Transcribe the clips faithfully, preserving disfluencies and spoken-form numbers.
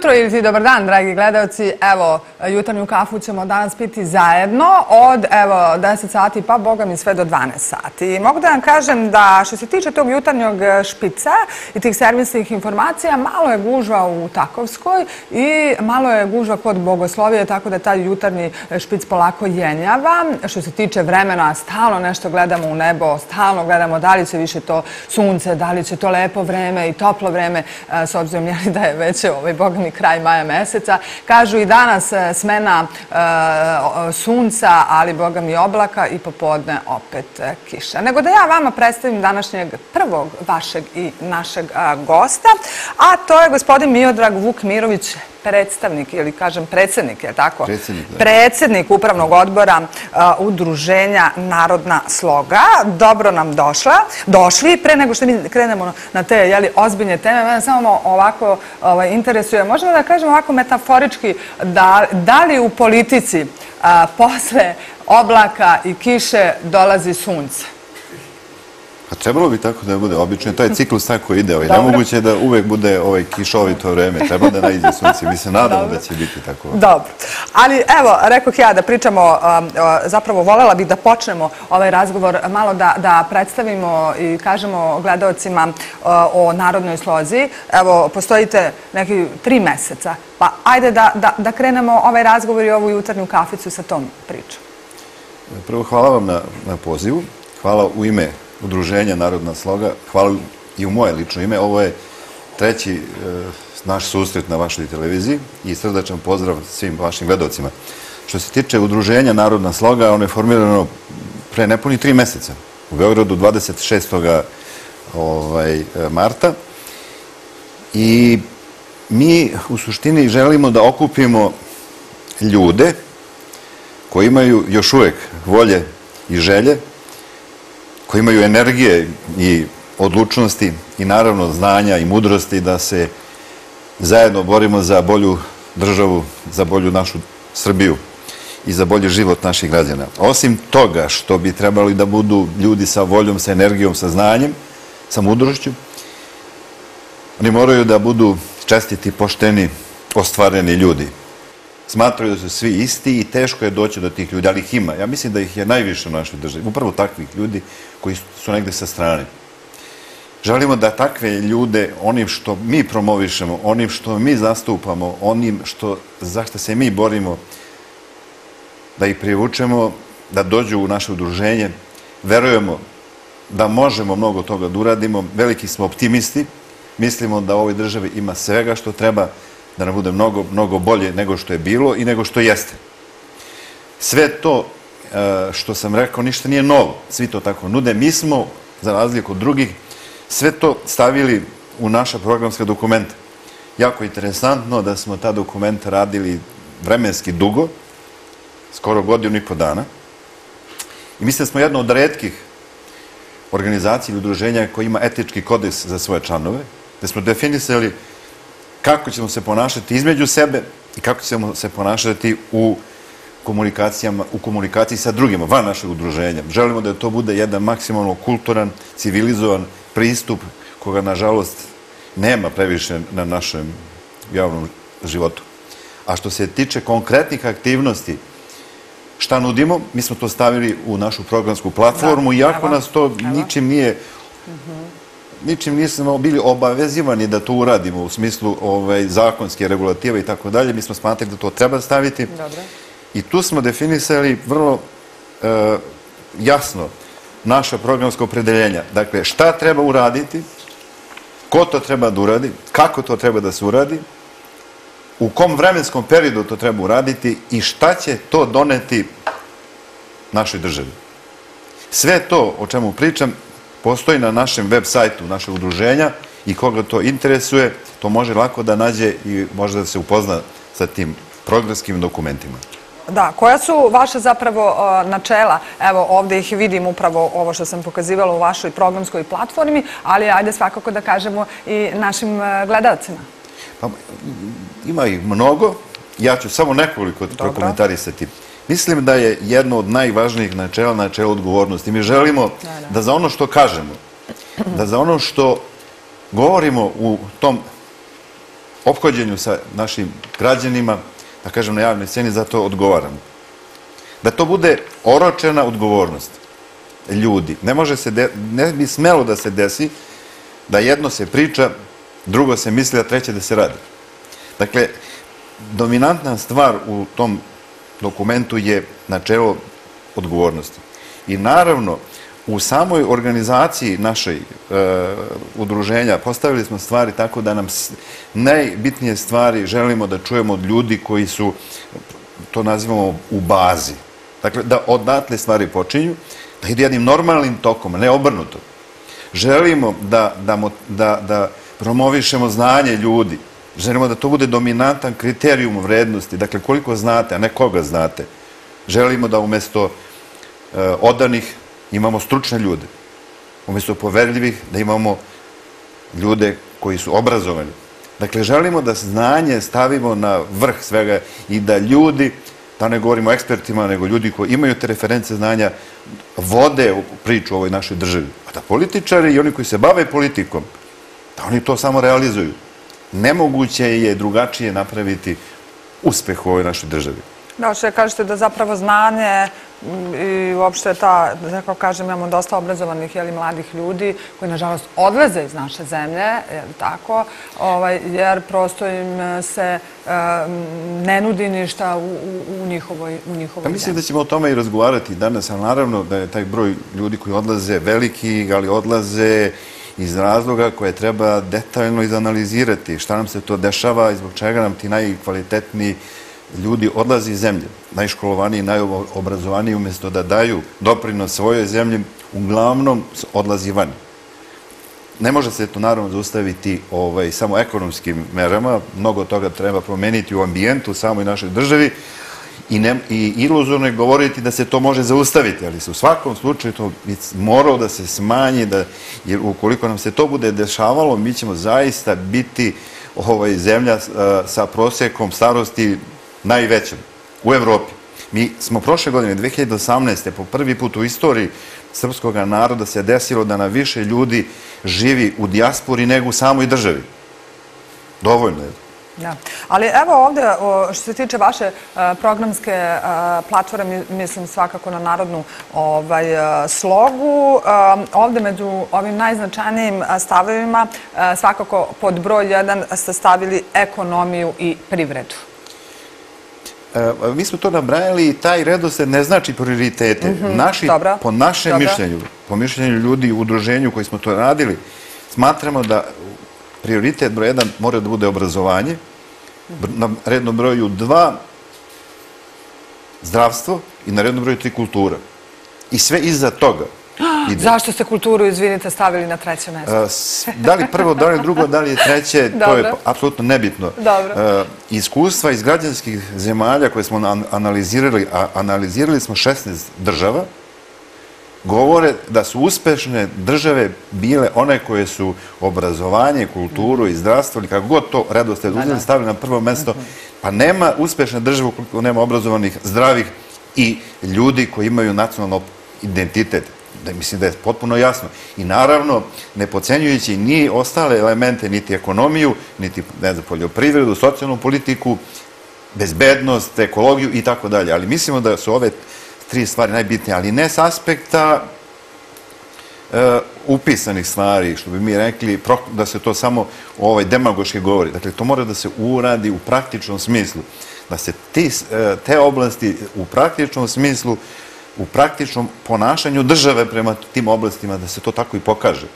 jutro ili ti dobar dan, dragi gledalci. Evo, jutarnju kafu ćemo danas piti zajedno od evo, deset sati pa boga mi sve do dvanaest sati. Mogu da vam kažem da što se tiče tog jutarnjeg špica i tih servisnih informacija, malo je gužva u Takovskoj i malo je gužva kod Bogoslovije, tako da taj jutarnji špic polako jenjava. Što se tiče vremena, stalno nešto gledamo u nebo, stalno gledamo da li će više to sunce, da li će to lepo vreme i toplo vreme, s obzirom da je već ovaj, boga mi kraj maja meseca. Kažu i danas smena e, sunca, ali boga mi oblaka i popodne opet e, kiša. Nego da ja vama predstavim današnjeg prvog vašeg i našeg a, gosta, a to je gospodin Miodrag Vukmirović, predstavnik ili kažem predsjednik, je li tako? Predsjednik, da. Predsjednik Upravnog odbora uh, Udruženja Narodna sloga. Dobro nam došla. Došli. Pre nego što mi krenemo na te jeli, ozbiljne teme, mene samo ovako ovaj, interesuje. Možemo da kažemo ovako metaforički da, da li u politici uh, posle oblaka i kiše dolazi sunce? Pa trebalo bi tako da bude. Obično je taj ciklus tako ide. Ovaj. Nemoguće je da uvek bude ovaj kišovito vreme. Treba da naiđe sunce. Mi se nadamo Dobro. da će biti tako. Dobro. Ali evo, rekoh ja da pričamo, zapravo volela bih da počnemo ovaj razgovor malo da, da predstavimo i kažemo gledalcima o Narodnoj slozi. Evo, postojite neki tri meseca. Pa ajde da, da, da krenemo ovaj razgovor i ovu jutarnju kaficu sa tom pričom. Prvo, hvala vam na, na pozivu. Hvala u ime Udruženja Narodna sloga. Hvala i u moje lično ime. Ovo je treći e, naš susret na vašoj televiziji i srdačan pozdrav svim vašim gledalcima. Što se tiče Udruženja Narodna sloga, ono je formirano pre nepuni tri meseca u Beogradu dvadeset šestog Ovaj, marta i mi u suštini želimo da okupimo ljude koji imaju još uvek volje i želje, koji imaju energije i odlučnosti i naravno znanja i mudrosti da se zajedno borimo za bolju državu, za bolju našu Srbiju i za bolji život naših građana. Osim toga što bi trebali da budu ljudi sa voljom, sa energijom, sa znanjem, sa mudrošću, oni moraju da budu čestiti, pošteni, ostvareni ljudi. Smatraju da su svi isti i teško je doći do tih ljudi, ali ih ima. Ja mislim da ih je najviše u našoj državi. Upravo takvih ljudi koji su negde sa strane. Želimo da takve ljude, onim što mi promovišemo, onim što mi zastupamo, onim što, zašto se mi borimo, da ih privučemo, da dođu u naše udruženje. Verujemo da možemo mnogo toga da uradimo. Veliki smo optimisti. Mislimo da u ovoj državi ima svega što treba da nam bude mnogo, mnogo bolje nego što je bilo i nego što jeste. Sve to što sam rekao ništa nije novo. Svi to tako nude. Mi smo, za razliku od drugih, sve to stavili u naša programska dokumenta. Jako interesantno da smo ta dokumenta radili vremenski dugo, skoro godinu i po dana. I mislim da smo jedna od retkih organizacija ili udruženja koji ima etički kodeks za svoje članove, da smo definisali kako ćemo se ponašati između sebe i kako ćemo se ponašati u komunikacijama, u komunikaciji sa drugima, van našeg udruženja. Želimo da to bude jedan maksimalno kulturan, civilizovan pristup koga, nažalost, nema previše na našem javnom životu. A što se tiče konkretnih aktivnosti, šta nudimo, mi smo to stavili u našu programsku platformu, iako nas to ničim nije... ničim nismo bili obavezivani da to uradimo u smislu ovaj, zakonske regulative i tako dalje. Mi smo smatrali da to treba staviti. Dobre. I tu smo definisali vrlo e, jasno naša programska opredeljenja. Dakle, šta treba uraditi, ko to treba da uradi, kako to treba da se uradi, u kom vremenskom periodu to treba uraditi i šta će to doneti našoj državi. Sve to o čemu pričam postoji na našem web sajtu našeg udruženja i koga to interesuje, to može lako da nađe i može da se upozna sa tim programskim dokumentima. Da, koja su vaše zapravo načela? Evo, ovdje ih vidim upravo ovo što sam pokazivala u vašoj programskoj platformi, ali ajde svakako da kažemo i našim gledalcima. Pa, ima ih mnogo, ja ću samo nekoliko prokomentarisati. Mislim da je jedno od najvažnijih načela načelo odgovornosti. Mi želimo da za ono što kažemo, da za ono što govorimo u tom ophođenju sa našim građanima, da kažem na javnoj sceni, za to odgovaram. Da to bude oročena odgovornost ljudi. Ne može se, ne bi smelo da se desi da jedno se priča, drugo se misli, a treće da se radi. Dakle, dominantna stvar u tom dokumentu je načelo odgovornosti. I naravno, u samoj organizaciji našeg udruženja postavili smo stvari tako da nam najbitnije stvari želimo da čujemo od ljudi koji su, to nazivamo, u bazi. Dakle, da odatle stvari počinju, da ide jednim normalnim tokom, a ne obrnuto. Želimo da promovišemo znanje ljudi. Želimo da to bude dominantan kriterijum vrednosti. Dakle, koliko znate, a ne koga znate. Želimo da umjesto odanih imamo stručne ljude. Umjesto poverljivih da imamo ljude koji su obrazovani. Dakle, želimo da znanje stavimo na vrh svega i da ljudi, da ne govorimo o ekspertima, nego ljudi koji imaju te reference znanja, vode priču o ovoj našoj državi. A da političari i oni koji se bave politikom, da oni to samo realizuju. Nemoguće je drugačije napraviti uspeh u ovoj našoj državi. Da, što kažete da zapravo znanje i uopšte ta, da kako kažem, imamo dosta obrazovanih mladih ljudi koji, nažalost, odlaze iz naše zemlje, tako, jer prosto im se ne nudi ništa u njihovoj zemlji. Mislim da ćemo o tome i razgovarati danas, ali naravno da je taj broj ljudi koji odlaze veliki, ali odlaze iz razloga koje treba detaljno izanalizirati. Šta nam se to dešava i zbog čega nam ti najkvalitetniji ljudi odlazi iz zemlje, najškolovaniji, najobrazovaniji, umjesto da daju doprinos svojoj zemlji, uglavnom odlazi van. Ne može se to naravno zaustaviti samo ekonomskim merama, mnogo toga treba promeniti u ambijentu u samoj našoj državi i iluzorno je govoriti da se to može zaustaviti, ali se u svakom slučaju to moralo da se smanji, jer ukoliko nam se to bude dešavalo, mi ćemo zaista biti zemlja sa prosjekom starosti najvećom u Evropi. Mi smo prošle godine, dve hiljade osamnaeste. po prvi put u istoriji srpskog naroda se desilo da na više ljudi živi u dijaspori nego u samoj državi. Dovoljno je. Ali evo ovdje, što se tiče vaše programske platforme, mislim svakako na Narodnu slogu, ovdje među ovim najznačajnijim stavovima svakako pod broj jedan ste stavili ekonomiju i privredu. Mi smo to nabrajali i taj redosled ne znači prioritete. Po našem mišljenju, po mišljenju ljudi u udruženju koji smo to radili, smatramo da prioritet broj jedan mora da bude obrazovanje, na rednom broju dva zdravstvo i na rednom broju tri kultura. I sve iza toga ide. Zašto ste kulturu, izvinite, stavili na treće mjesto? Da li prvo, da li drugo, da li je treće, to je apsolutno nebitno. Iskustva iz građanskih zemalja koje smo analizirali, a analizirali smo šesnaest država, govore da su uspešne države bile one koje su obrazovanje, kulturu i zdravstvo, ili kako god to redosled uzeli, stavili na prvo mjesto, pa nema uspešne države ukoliko nema obrazovanih, zdravih i ljudi koji imaju nacionalni identitet. Mislim da je potpuno jasno. I naravno, ne podcenjujući ni ostale elemente, niti ekonomiju, niti poljoprivredu, socijalnu politiku, bezbednost, ekologiju i tako dalje. Ali mislimo da su ove tri stvari najbitnije, ali ne s aspekta upisanih stvari, što bi mi rekli, da se to samo demagoški govori. Dakle, to mora da se uradi u praktičnom smislu. Da se te oblasti u praktičnom smislu, u praktičnom ponašanju države prema tim oblastima, da se to tako i pokaže.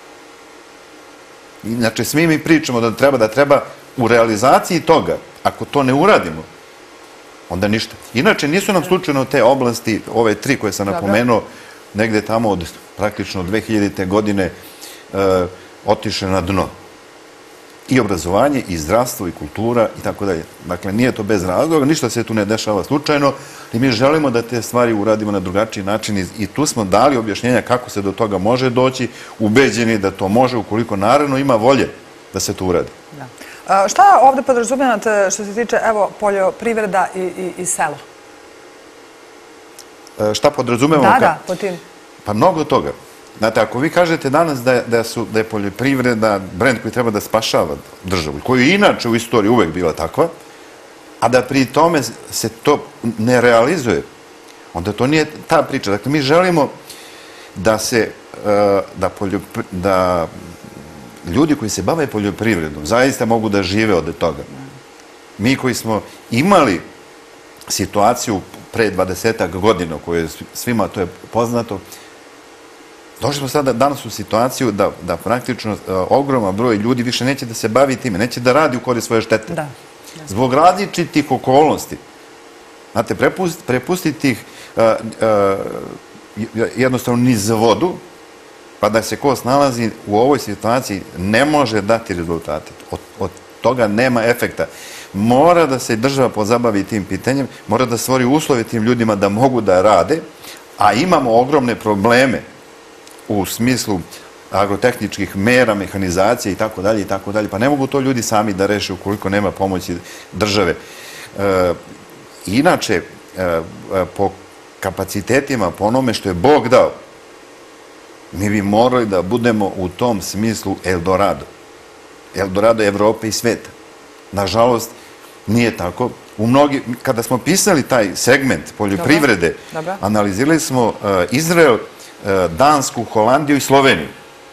Inače, svi mi pričamo da treba da treba u realizaciji toga, ako to ne uradimo, onda ništa. Inače, nisu nam slučajno te oblasti, ove tri koje sam napomenuo, negde tamo od praktično dve hiljadite. godine otišle na dno. I obrazovanje, i zdravstvo, i kultura, i tako dalje. Dakle, nije to bez razloga, ništa se tu ne dešava slučajno, i mi želimo da te stvari uradimo na drugačiji način i tu smo dali objašnjenja kako se do toga može doći, ubeđeni da to može, ukoliko naravno ima volje da se to uradi. Šta ovdje podrazumijevate što se tiče, evo, poljoprivreda i selo? Šta podrazumijevamo? Da, da, po tim. Pa mnogo toga. Znate, ako vi kažete danas da je poljoprivreda brend koji treba da spašava državu, koja je inače u istoriji uvek bila takva, a da pri tome se to ne realizuje, onda to nije ta priča. Dakle, mi želimo da se, da ljudi koji se bave poljoprivredom zaista mogu da žive od toga. Mi koji smo imali situaciju pre dvadesetak godina, koje je svima to je poznato, došli smo sada danas u situaciju da praktično ogroman broj ljudi više neće da se bavi time, neće da radi u korist svoje štete. Zbog različitih okolnosti. Znate, prepustiti ih jednostavno niz vodu, pa da se ko snalazi u ovoj situaciji ne može dati rezultate. Od toga nema efekta. Mora da se država pozabavi tim pitanjem, mora da stvori uslove tim ljudima da mogu da rade, a imamo ogromne probleme u smislu agrotehničkih mera, mehanizacije i tako dalje i tako dalje. Pa ne mogu to ljudi sami da reše ukoliko nema pomoći države. Inače, po kapacitetima, po onome što je Bog dao, mi bi morali da budemo u tom smislu Eldorado. Eldorado Evrope i sveta. Nažalost, nije tako. Kada smo pisali taj segment poljoprivrede, analizirali smo Izrael, Dansku, Holandiju i Sloveniju,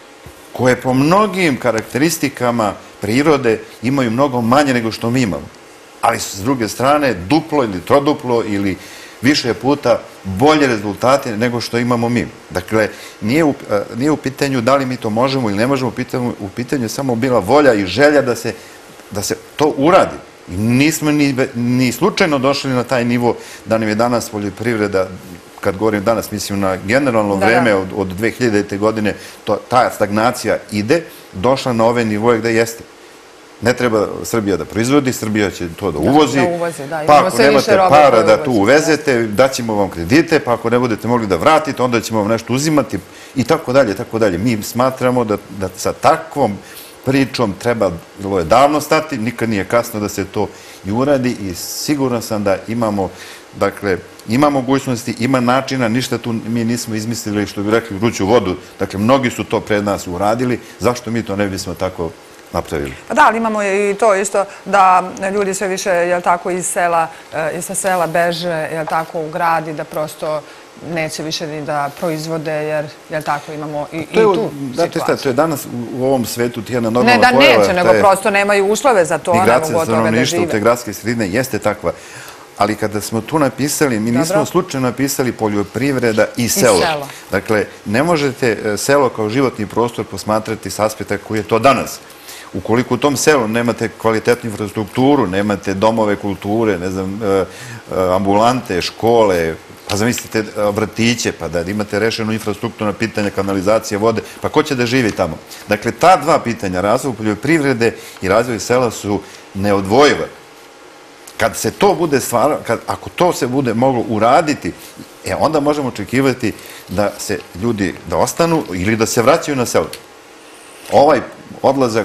koje po mnogim karakteristikama prirode imaju mnogo manje nego što mi imamo. Ali s druge strane, duplo ili troduplo ili više puta bolje rezultate nego što imamo mi. Dakle, nije u pitanju da li mi to možemo ili ne možemo, u pitanju je samo bila volja i želja da se to uradi. Nismo ni slučajno došli na taj nivo da nam je danas poljoprivreda, kad govorim danas, mislim na generalno vreme od dve hiljadite. godine, ta stagnacija ide, došla na ove nivoje gde jeste. Ne treba Srbija da proizvodi, Srbija će to da uvozi, pa ako nemate para da tu uvezete, daćemo vam kredite, pa ako ne budete mogli da vratite, onda ćemo vam nešto uzimati i tako dalje, tako dalje. Mi smatramo da sa takvom pričom trebalo je davno stati, nikad nije kasno da se to i uradi i siguran sam da imamo, dakle, ima mogućnosti, ima načina, ništa tu mi nismo izmislili, što bi rekli, vruću vodu. Dakle, mnogi su to pred nas uradili, zašto mi to ne bismo tako napravili? Pa da, ali imamo i to isto da ljudi sve više, jel tako, iz sela, iz sa sela beže, jel tako, u grad i da prosto neće više ni da proizvode, jer, jel tako, imamo i tu situaciju. To je danas u ovom svetu jedna normalna pojava. Ne da neće, nego prosto nemaju uslove za to, ne mogu od toga da žive. Migracija stanovništva u te gradske sredine jeste takva. Ali kada smo tu napisali, mi nismo slučajno napisali poljoprivreda i selo. Dakle, ne možete selo kao životni prostor posmatrati s aspekta koji je to danas. Ukoliko u tom selu nemate kvalitetnu infrastrukturu, nemate domove kulture, ne znam, ambulante, škole, pa zamislite vrtiće, pa da imate rešenu infrastrukturna pitanja, kanalizacije, vode, pa ko će da živi tamo? Dakle, ta dva pitanja, razvoj poljoprivrede i razvoj sela su neodvojiva. Kad se to bude stvarno, ako to se bude moglo uraditi, e, onda možemo očekivati da se ljudi da ostanu ili da se vraćaju na selo. Ovaj odlazak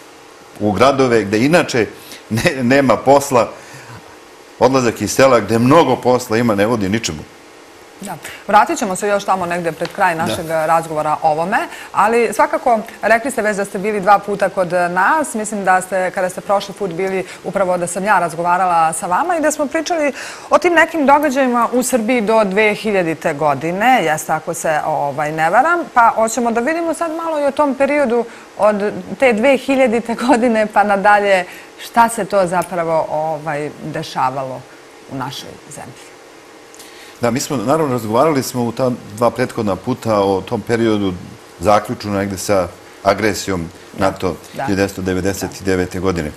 u gradove gde inače nema posla, odlazak iz sela gde mnogo posla ima, ne vodi ničemu. Da. Vratit ćemo se još tamo negde pred kraj našeg razgovora o ovome, ali svakako rekli ste već da ste bili dva puta kod nas. Mislim da ste, kada ste prošli put bili, upravo da sam ja razgovarala sa vama i da smo pričali o tim nekim događajima u Srbiji do dve hiljadite. godine, jeste ako se ne varam, pa hoćemo da vidimo sad malo i o tom periodu od te dve hiljadite. godine pa nadalje šta se to zapravo dešavalo u našoj zemlji. Da, mi smo, naravno, razgovarali smo u ta dva prethodna puta o tom periodu zaključno negde sa agresijom NATO hiljadu devetsto devedeset devete. godine.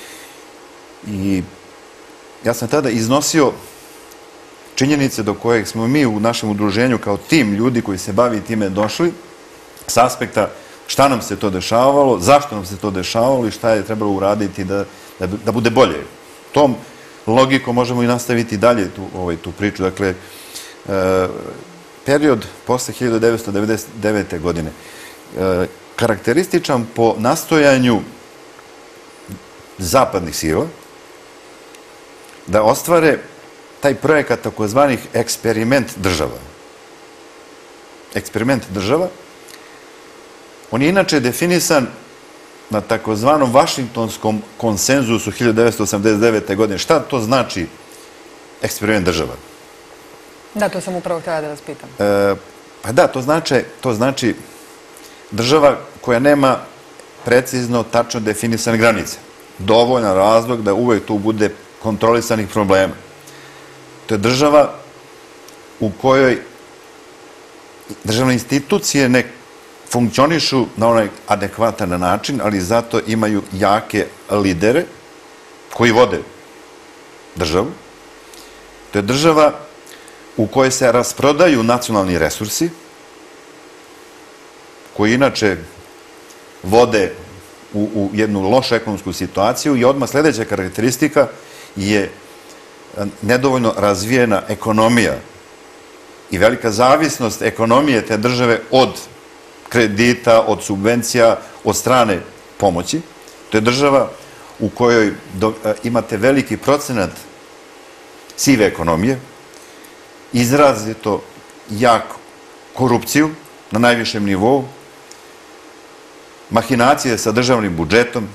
I ja sam tada iznosio činjenice do kojeg smo mi u našem udruženju kao tim ljudi koji se bavi time došli s aspekta šta nam se to dešavalo, zašto nam se to dešavalo i šta je trebalo uraditi da bude bolje. Tom logikom možemo i nastaviti dalje tu priču. Dakle, period posle hiljadu devetsto devedeset devete. godine karakterističan po nastojanju zapadnih sila da ostvare taj projekat takozvanih eksperiment država. Eksperiment država On je inače definisan na takozvanom Vašingtonskom konsenzusu hiljadu devetsto osamdeset devete. godine. Šta to znači eksperiment država? Da, to sam upravo htjela da vas pitam. Pa da, to znači država koja nema precizno, tačno definisane granice. Dovoljan razlog da uvek tu bude kontrolisanih problema. To je država u kojoj državne institucije ne funkcionišu na onaj adekvatan način, ali zato imaju jake lidere koji vode državu. To je država u kojoj se rasprodaju nacionalni resursi, koji inače vode u jednu lošu ekonomsku situaciju, i odmah sljedeća karakteristika je nedovoljno razvijena ekonomija i velika zavisnost ekonomije te države od kredita, od subvencija, od strane pomoći. To je država u kojoj imate veliki procenat sive ekonomije, izrazito jaku korupciju na najvišem nivou, mahinacije sa državnim budžetom.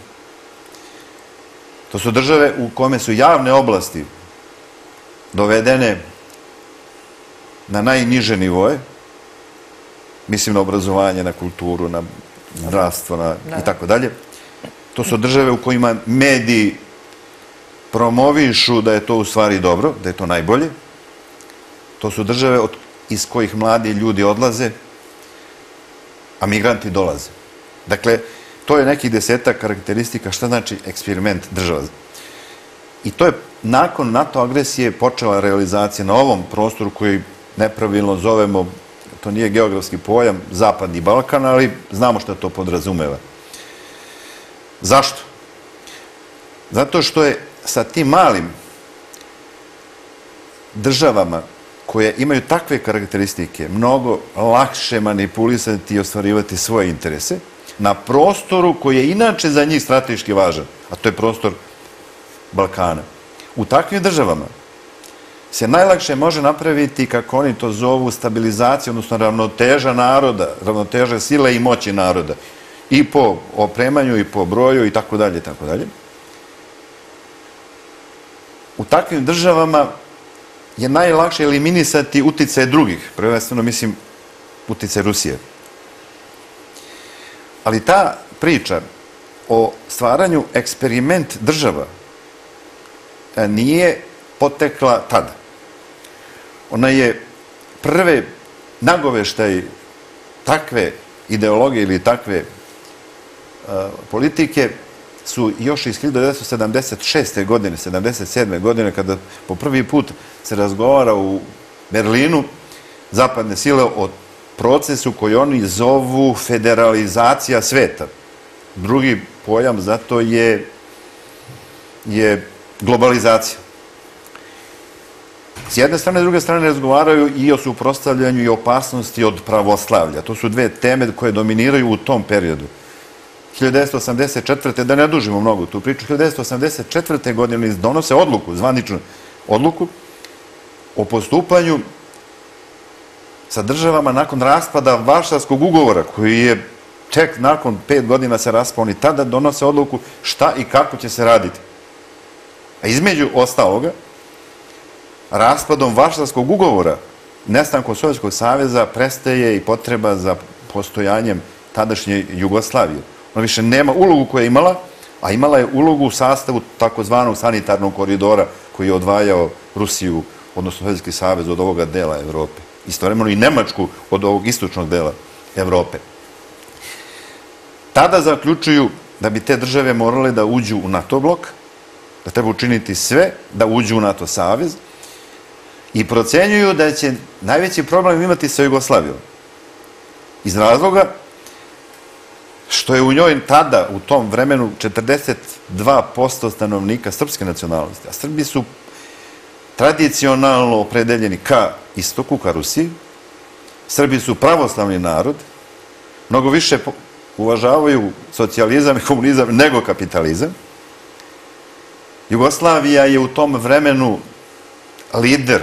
To su države u kome su javne oblasti dovedene na najniže nivoje, mislim na obrazovanje, na kulturu, na zdravstvo i tako dalje. To su države u kojima mediji promovišu da je to u stvari dobro, da je to najbolje. To su države iz kojih mladi ljudi odlaze, a migranti dolaze. Dakle, to je nekih desetak karakteristika šta znači eksperiment država. I to je nakon NATO agresije počela realizacija na ovom prostoru koji nepravilno zovemo, to nije geografski pojam, Zapadni Balkan, ali znamo šta to podrazumeva. Zašto? Zato što je sa tim malim državama koje imaju takve karakteristike mnogo lakše manipulisati i ostvarivati svoje interese na prostoru koji je inače za njih strateški važan, a to je prostor Balkana. U takvim državama se najlakše može napraviti, kako oni to zovu, stabilizacija, odnosno ravnoteža naroda, ravnoteža sile i moći naroda, i po opremanju, i po broju, i tako dalje, i tako dalje. U takvim državama je najlakše eliminisati uticaj drugih, prvenstveno mislim uticaj Rusije. Ali ta priča o stvaranju eksperiment država nije potekla tada. Ona je prve nagoveštaj takve ideologije ili takve politike su još iz hiljadu devetsto sedamdeset šeste. godine, sedamdeset sedme. godine, kada po prvi put se razgovara u Berlinu zapadne sile o procesu koji oni zovu federalizacija sveta. Drugi pojam za to je globalizacija. S jedne strane, s druge strane razgovaraju i o suprotstavljanju i opasnosti od pravoslavlja. To su dve teme koje dominiraju u tom periodu. hiljadu devetsto osamdeset četvrte. da ne dužimo mnogo tu priču, hiljadu devetsto osamdeset četvrte. godine donose odluku, zvaničnu odluku, o postupanju sa državama nakon raspada Varšavskog ugovora, koji je tek nakon pet godina se raspao. Oni tada donose odluku šta i kako će se raditi. A između ostaloga, raspadom Varšavskog ugovora, nestankom Sovjetskog saveza, prestaje i potreba za postojanjem tadašnje Jugoslavije. Ona više nema ulogu koju je imala, a imala je ulogu u sastavu takozvanog sanitarnog koridora koji je odvajao Rusiju, odnosno Sovjetski savez, od ovoga dela Evrope. Istovremeno i Nemačku od ovog istočnog dela Evrope. Tada zaključuju da bi te države morale da uđu u NATO blok, da treba učiniti sve da uđu u NATO savez, i procenjuju da će najveći problem imati sa Jugoslavijom. Iz razloga što je u njoj tada, u tom vremenu, četrdeset dva posto stanovnika srpske nacionalnosti, a Srbi su tradicionalno opredeljeni ka istoku, ka Rusiji. Srbi su pravoslavni narod, mnogo više uvažavaju socijalizam i komunizam nego kapitalizam. Jugoslavija je u tom vremenu lider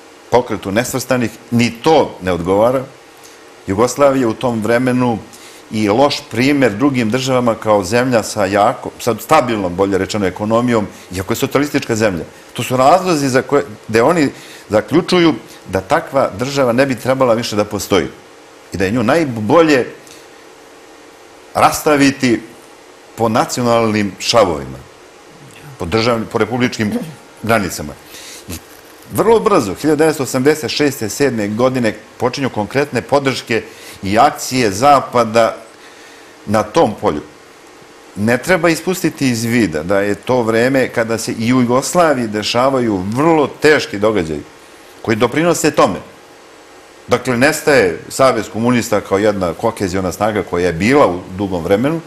pokretu nesvrstanih, ni to ne odgovara. Jugoslavija u tom vremenu i loš primjer drugim državama kao zemlja sa jako, sa stabilnom, bolje rečeno, ekonomijom, iako je socijalistička zemlja. To su razlozi za koje, gde oni zaključuju da takva država ne bi trebala više da postoji i da je nju najbolje rastaviti po nacionalnim šavovima, po, državnim, po republičkim granicama. I vrlo brzo, hiljadu devetsto osamdeset šeste. sedme. godine počinju konkretne podrške i akcije Zapada na tom polju. Ne treba ispustiti iz vida da je to vreme kada se i u Jugoslaviji dešavaju vrlo teški događaji koji doprinose tome. Dakle, nestaje Savez komunista kao jedna koheziona snaga koja je bila u dugom vremenu.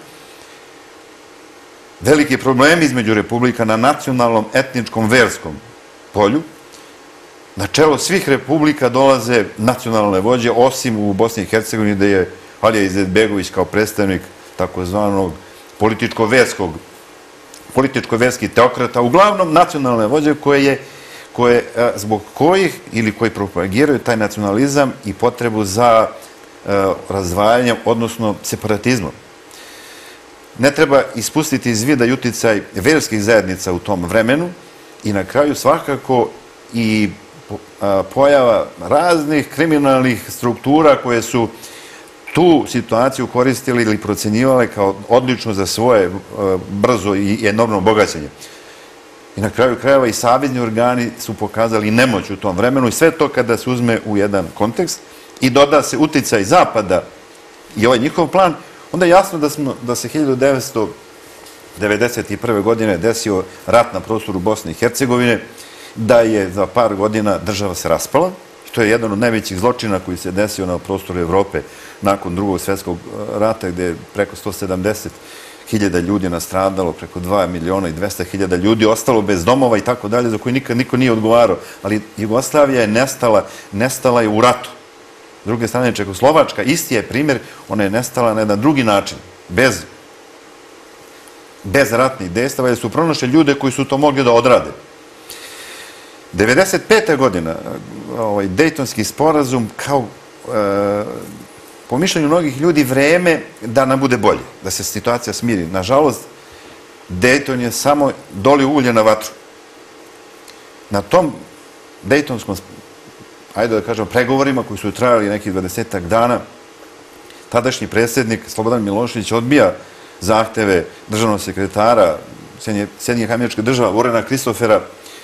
Veliki problemi između republika na nacionalnom, etničkom, verskom polju. Na čelo svih republika dolaze nacionalne vođe, osim u Bosni i Hercegovini gde je Alija Izetbegović kao predstavnik takozvanog političko-verskog, političko-verskih teokrata, uglavnom nacionalne vođe koje je koje, zbog kojih ili koji propagiraju taj nacionalizam i potrebu za razdvajanjem, odnosno separatizmom. Ne treba ispustiti iz vida i uticaj verskih zajednica u tom vremenu i na kraju svakako i pojava raznih kriminalnih struktura koje su tu situaciju koristili ili procenjivali kao odlično za svoje brzo i enormno bogaćenje. I na kraju krajeva i savezni organi su pokazali nemoć u tom vremenu i sve to kada se uzme u jedan kontekst i doda se uticaj Zapada i ovaj njihov plan, onda je jasno da, smo, da se hiljadu devetsto devedeset prve. godine desio rat na prostoru Bosne i Hercegovine, da je za par godina država se raspala. To je jedan od najvećih zločina koji se desio na prostoru Evrope nakon drugog svjetskog rata, gde je preko sto sedamdeset hiljada ljudi nastradalo, preko dva miliona i dvesta hiljada ljudi ostalo bez domova i tako dalje, za koje nikad niko nije odgovarao. Ali Jugoslavija je nestala, nestala je u ratu. S druge strane, Čekoslovačka, isti je primjer, ona je nestala na jedan drugi način, bez, bez ratnih dejstava, jer su pronašli ljude koji su to mogli da odrade. devedeset pete. godina, ovaj, Dejtonski sporazum kao, e, po mišljenju mnogih ljudi, vreme da nam bude bolje, da se situacija smiri. Nažalost, Dejton je samo dolio ulje na vatru. Na tom Dejtonskom, ajde da kažem, pregovorima koji su trajali nekih dvadesetak dana, tadašnji predsjednik Slobodan Milošević odbija zahteve državnog sekretara Sjedinjenih Američkih Država, Vorena Kristofera,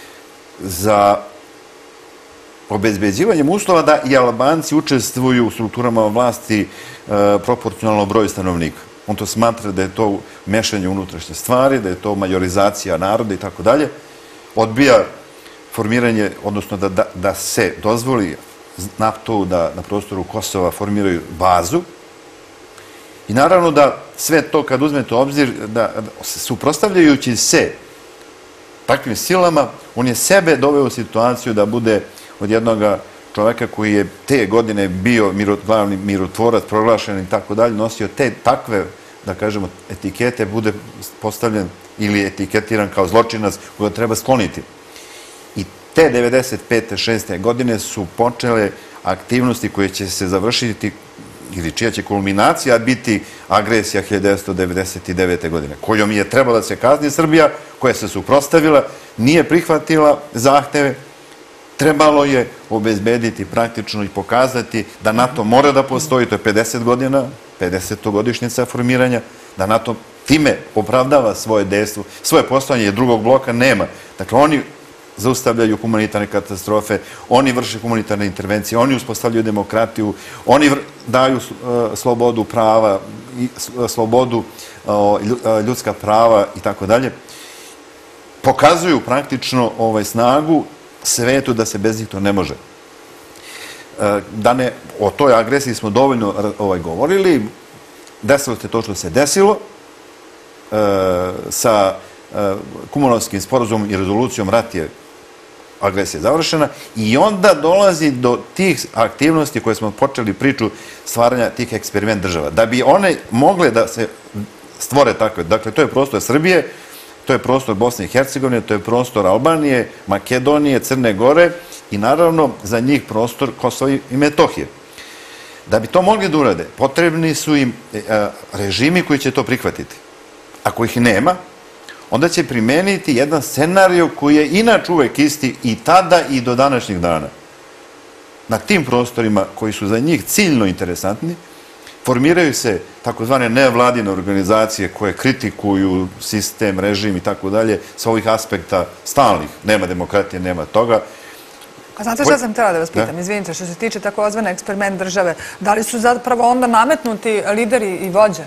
za obezbeđivanjem uslova da i Albanci učestvuju u strukturama vlasti proporcionalno broju stanovnika. On to smatra da je to mešanje unutrašnje stvari, da je to majorizacija naroda i tako dalje. Odbija formiranje, odnosno da, da, da se dozvoli NATO da na prostoru Kosova formiraju bazu. I naravno da sve to kad uzmete u obzir, da suprotstavljajući se takvim silama, on je sebe doveo u situaciju da bude od jednoga čoveka koji je te godine bio glavni mirotvorac, proglašen i tako dalje, nosio te takve, da kažemo, etikete, bude postavljen ili etiketiran kao zločinac koga treba skloniti. I te devedeset pete šeste. godine su počele aktivnosti koje će se završiti ili čija će kulminacija biti agresija hiljadu devetsto devedeset devete. godine, kojom je trebala da se kazni Srbija, koja se suprotstavila, nije prihvatila zahteve, trebalo je obezbediti praktično i pokazati da NATO mora da postoji, to je pedeset godina, pedesetogodišnjica formiranja, da NATO time opravdava svoje dejstvo, svoje postojanje, jer drugog bloka nema. Dakle, oni zaustavljaju humanitarne katastrofe, oni vrše humanitarne intervencije, oni uspostavljaju demokratiju, oni daju slobodu prava, slobodu, ljudska prava i tako dalje. Pokazuju praktično ovaj snagu svetu da se bez njih to ne može. Da ne, o toj agresiji smo dovoljno ovaj, govorili, desilo se to što se desilo, sa Kumanovskim sporazumom i rezolucijom rat je agresija završena i onda dolazi do tih aktivnosti koje smo počeli priču stvaranja tih eksperiment država. Da bi one mogle da se stvore takve, dakle to je prostor Srbije, to je prostor Bosne i Hercegovine, to je prostor Albanije, Makedonije, Crne Gore i naravno za njih prostor Kosova i Metohije. Da bi to mogli da urade, potrebni su im režimi koji će to prihvatiti. Ako ih nema, onda će primeniti jedan scenarij koji je inače uvek isti i tada i do današnjeg dana. Na tim prostorima koji su za njih ciljno interesantni, formiraju se takozvane nevladine organizacije koje kritikuju sistem, režim i tako dalje sa ovih aspekta stalnih. Nema demokratije, nema toga. A znate šta sam htjela da vas pitam? Izvinite, što se tiče takozvane eksperiment države, da li su zapravo onda nametnuti lideri i vođe?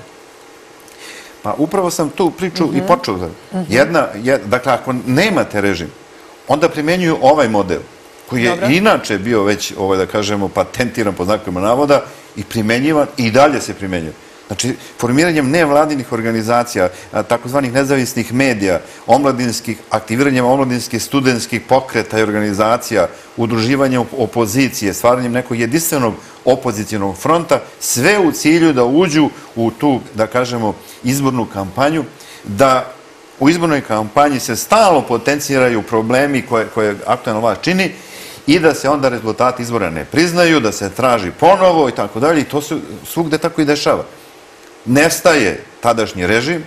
Pa upravo sam tu priču i počeo. Jedna, dakle, ako nemate režim, onda primenjuju ovaj model, koji je inače bio već, da kažemo, patentiran po znakovima navoda i primenjivan i dalje se primenjuje. Znači, formiranjem nevladinih organizacija, takozvanih nezavisnih medija, omladinskih, aktiviranjem omladinskih, studentskih pokreta i organizacija, udruživanjem opozicije, stvaranjem nekog jedinstvenog opozicijonog fronta, sve u cilju da uđu u tu, da kažemo, izbornu kampanju, da u izbornoj kampanji se stalno potenciraju problemi koje aktualna vlast čini i da se onda rezultati izbora ne priznaju, da se traži ponovo i tako dalje, i to se svugde tako i dešava. Nestaje tadašnji režim,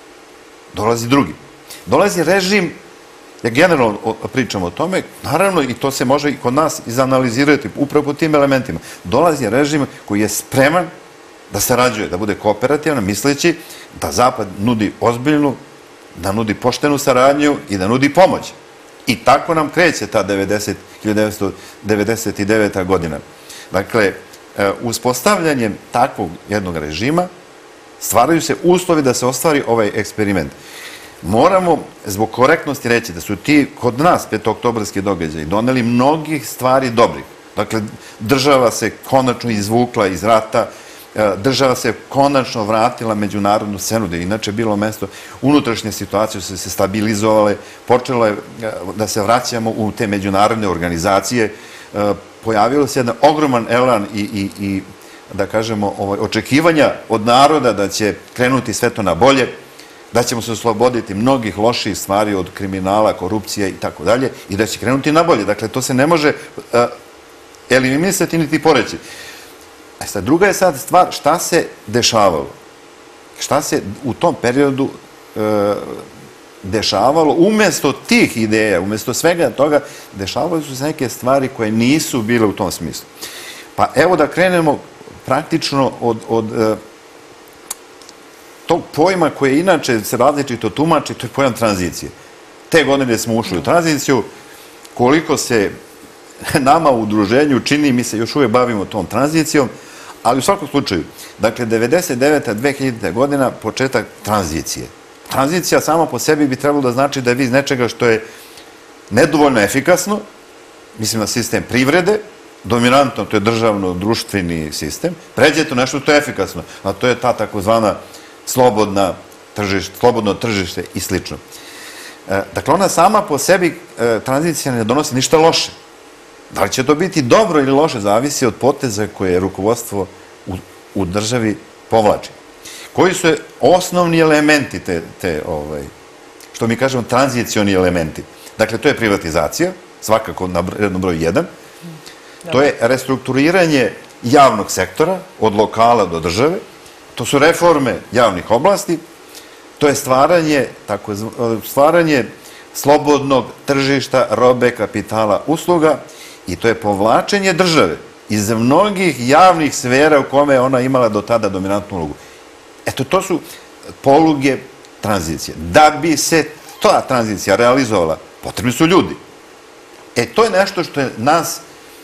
dolazi drugi. Dolazi režim, ja generalno pričam o tome, naravno i to se može i kod nas izanalizirati upravo po tim elementima. Dolazi režim koji je spreman da sarađuje, da bude kooperativan, misleći da Zapad nudi ozbiljnu, da nudi poštenu saradnju i da nudi pomoć. I tako nam kreće ta hiljadu devetsto devedeset deveta godina. Dakle, uspostavljanjem takvog jednog režima stvaraju se uslovi da se ostvari ovaj eksperiment. Moramo zbog korektnosti reći da su ti kod nas petooktobarski događaji doneli mnogih stvari dobrih. Dakle, država se konačno izvukla iz rata, država se konačno vratila međunarodnu scenu, da je inače bilo mesto, unutrašnje situacije su se stabilizovale, počelo je da se vraćamo u te međunarodne organizacije, pojavilo se jedan ogroman elan i, da kažemo, očekivanja od naroda da će krenuti sve to na bolje, da ćemo se osloboditi mnogih loših stvari od kriminala, korupcije i tako dalje, i da će krenuti na bolje. Dakle, to se ne može eliminisati niti poreći. A sad, druga je sad stvar šta se dešavalo. Šta se u tom periodu dešavalo, umesto tih ideja, umesto svega toga, dešavalo su se neke stvari koje nisu bile u tom smislu. Pa evo da krenemo praktično od tog pojma koje inače se različito tumači, to je pojam tranzicije. Te godine smo ušli u tranziciju, koliko se nama u udruženju čini, mi se još uvijek bavimo tom tranzicijom, ali u svakom slučaju, dakle, devedeset deveta do dve hiljadite godina, početak tranzicije. Tranzicija sama po sebi bi trebalo da znači da vi iz nečega što je nedovoljno efikasno, mislim na sistem privrede, dominantno, to je državno-društveni sistem, pređete u nešto što je efikasno, a to je ta takozvana slobodno tržište i slično. Dakle, ona sama po sebi, tranzicija ne donosi ništa loše. Da li će to biti dobro ili loše, zavisi od poteza koje rukovodstvo u državi povlači. Koji su osnovni elementi te, što mi kažemo, tranzicioni elementi? Dakle, to je privatizacija, svakako na rednom broju jedan. To je restrukturiranje javnog sektora, od lokala do države. To su reforme javnih oblasti. To je stvaranje, stvaranje slobodnog tržišta, robe, kapitala, usluga. I to je povlačenje države iz mnogih javnih sfera u kome je ona imala do tada dominantnu ulogu. Eto, to su poluge tranzicije. Da bi se ta tranzicija realizovala, potrebni su ljudi. E, to je nešto što je nas,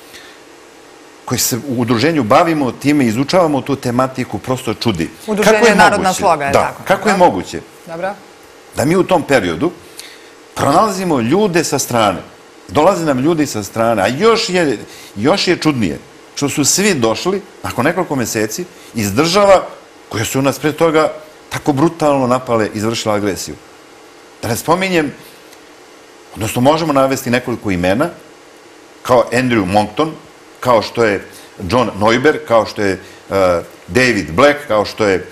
koji se u udruženju bavimo time, izučavamo tu tematiku, prosto čudi. Udruženje je Narodna sloga, je tako? Da, kako je moguće da mi u tom periodu pronalazimo ljude sa strane, dolaze nam ljudi sa strane, a još je čudnije što su svi došli, nakon nekoliko meseci, iz država koje su nas pre toga tako brutalno napale, izvršile agresiju. Da ne spominjem, odnosno možemo navesti nekoliko imena, kao Andrew Monckton, kao što je John Neuber, kao što je David Black, kao što je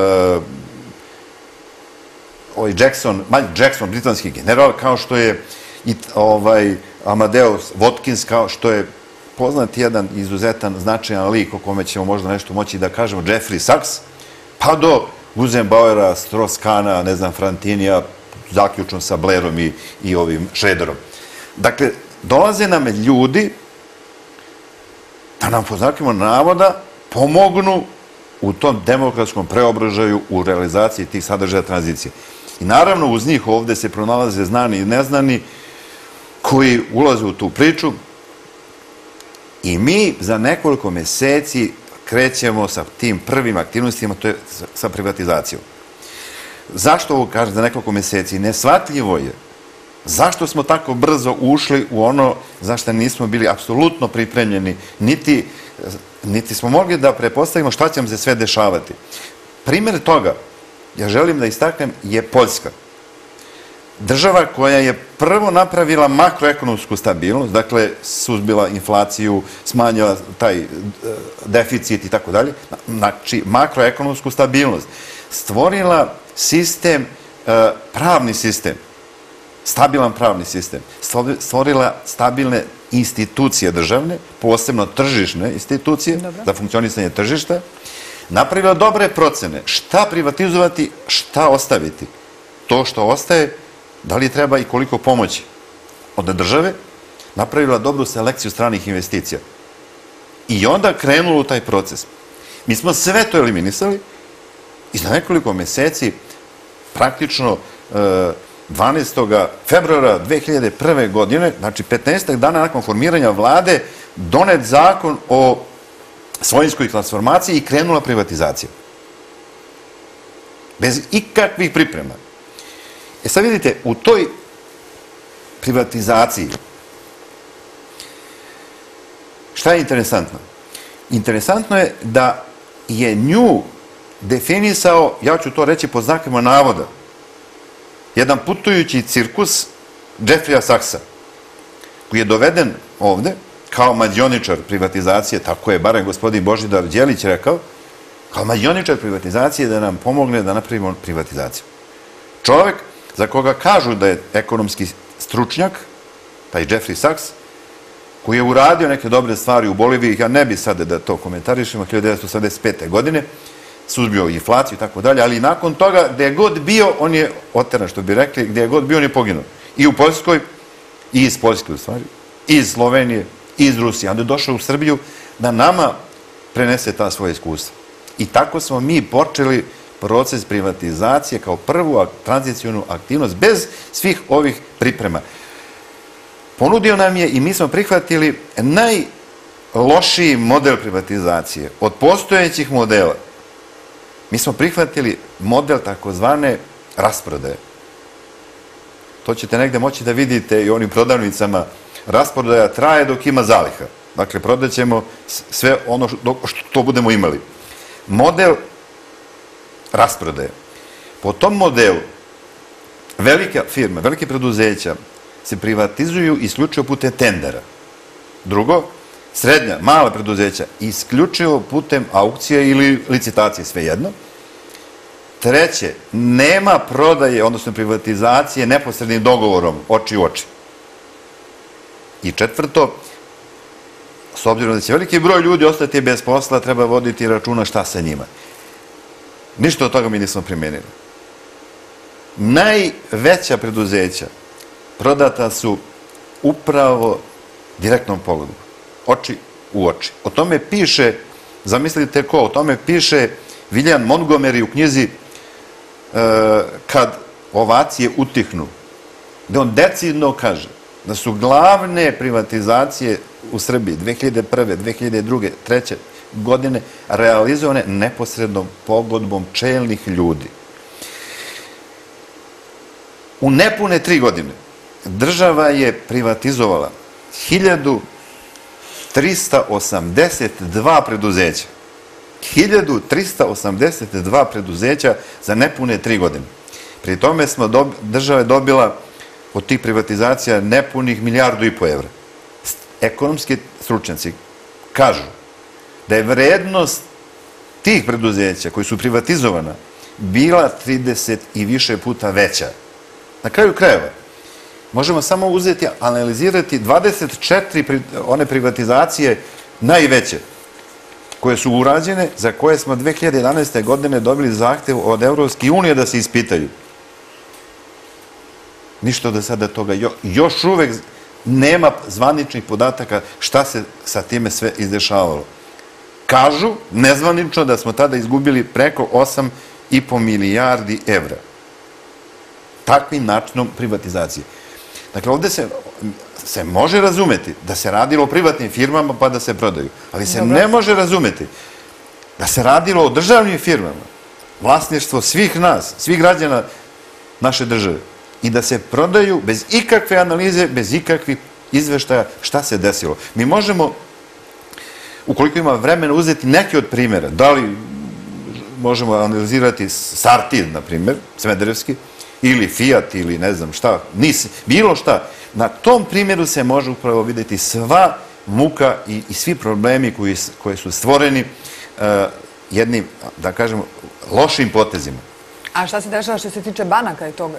Jackson, Mike Jackson, britanski general, kao što je Amadeus Watkins, kao što je poznat jedan izuzetan značajan lik o kome ćemo možda nešto moći da kažemo, Jeffrey Sachs, pa do Guzenbauera, Strauss-Kahna, ne znam, Frantinija, zaključno sa Blairom i, i ovim Schroederom. Dakle, dolaze nam ljudi da nam po znakima navoda pomognu u tom demokratskom preobražaju u realizaciji tih sadržaja tranzicije. I naravno uz njih ovde se pronalaze znani i neznani koji ulaze u tu priču i mi za nekoliko meseci krećemo sa tim prvim aktivnostima, to je sa privatizacijom. Zašto ovo kažem za nekoliko meseci? Nesvatljivo je. Zašto smo tako brzo ušli u ono za što nismo bili apsolutno pripremljeni, niti, niti smo mogli da prepostavimo šta će nam se sve dešavati. Primjer toga, ja želim da istaknem, je Poljska. Država koja je prvo napravila makroekonomsku stabilnost, dakle suzbila inflaciju, smanjila taj deficit i tako dalje, znači makroekonomsku stabilnost, stvorila sistem, pravni sistem, stabilan pravni sistem, stvorila stabilne institucije državne, posebno tržišne institucije za funkcionisanje tržišta, napravila dobre procene šta privatizovati, šta ostaviti. To što ostaje, da li treba i koliko pomoći od države, napravila dobru selekciju stranih investicija. I onda krenulo u taj proces. Mi smo sve to eliminisali i za nekoliko meseci, praktično dvanaestog februara dve hiljade prve. godine, znači petnaestak dana nakon formiranja vlade, donet zakon o svojinskoj transformaciji i krenula privatizacija. Bez ikakvih priprema. E sad vidite, u toj privatizaciji, šta je interesantno? Interesantno je da je nju definisao, ja ću to reći pod znakima navoda, jedan putujući cirkus Jeffreya Sachsa, koji je doveden ovde kao mađioničar privatizacije, tako je barem gospodin Božidar Đelić rekao, kao mađioničar privatizacije da nam pomogne da napravimo privatizaciju. Čovek za koga kažu da je ekonomski stručnjak, taj Jeffrey Sachs, koji je uradio neke dobre stvari u Boliviji, ja ne bi sada da to komentarišemo, hiljadu devetsto osamdeset pete. godine, suzbio inflaciju i tako dalje, ali nakon toga, gde je god bio, on je oteran, što bi rekli, gde je god bio, on je poginuo. I u Poljskoj, i iz Poljske u stvari, i iz Slovenije, i iz Rusije. Onda je došao u Srbiju da nama prenese ta svoje iskustva. I tako smo mi počeli proces privatizacije kao prvu tranzicijonu aktivnost, bez svih ovih priprema. Ponudio nam je i mi smo prihvatili najlošiji model privatizacije od postojećih modela. Mi smo prihvatili model takozvane rasprodaje. To ćete negde moći da vidite i u onim prodavnicama. Rasprodaja traje dok ima zaliha. Dakle, prodaćemo sve ono što budemo imali. Model rasprodaje. Po tom modelu velike firme, velike preduzeća se privatizuju isključivo putem tendera. Drugo, srednja, mala preduzeća isključivo putem aukcije ili licitacije, svejedno. Treće, nema prodaje, odnosno privatizacije neposrednim dogovorom, oči u oči. I četvrto, s obzirom da će veliki broj ljudi ostati bez posla, treba voditi računa šta sa njima. Ništa od toga mi nismo primenili. Najveća preduzeća prodata su upravo direktnom pogodbom. Oči u oči. O tome piše, zamislite ko, o tome piše William Montgomery u knjizi Kad ovacije utihnu, gde on decidno kaže da su glavne privatizacije u Srbiji dve hiljade prve. dve hiljade druge. treće. godine realizovane neposrednom pogodbom čelnih ljudi. U nepune tri godine država je privatizovala hiljadu trista osamdeset dva preduzeća. hiljadu trista osamdeset dva preduzeća za nepune tri godine. Pri tome smo država je dobila od tih privatizacija nepunih milijardu i po evra. Ekonomski stručnjaci kažu da je vrednost tih preduzeća koji su privatizovana bila trideset i više puta veća. Na kraju krajeva, Možemo samo uzeti, analizirati dvadeset četiri one privatizacije najveće koje su urađene, za koje smo dve hiljade jedanaeste. godine dobili zahtev od Evropske unije da se ispitaju. Ništa do sada toga. Još uvek nema zvaničnih podataka šta se sa time sve izdešavalo. Kažu, nezvanično, da smo tada izgubili preko osam i po milijardi evra. Takvim načinom privatizacije. Dakle, ovde se može razumeti da se radilo o privatnim firmama pa da se prodaju, ali se ne može razumeti da se radilo o državnim firmama, vlasništvo svih nas, svih građana naše države, i da se prodaju bez ikakve analize, bez ikakvih izveštaja šta se desilo. Mi možemo, ukoliko ima vremena, uzeti neke od primjera. Da li možemo analizirati Sartid, na primjer, Smederevski, ili Fiat, ili ne znam šta, bilo šta. Na tom primjeru se može upravo vidjeti sva muka i svi problemi koji su stvoreni jednim, da kažemo, lošim potezima. A šta se dešava što se tiče banaka i tog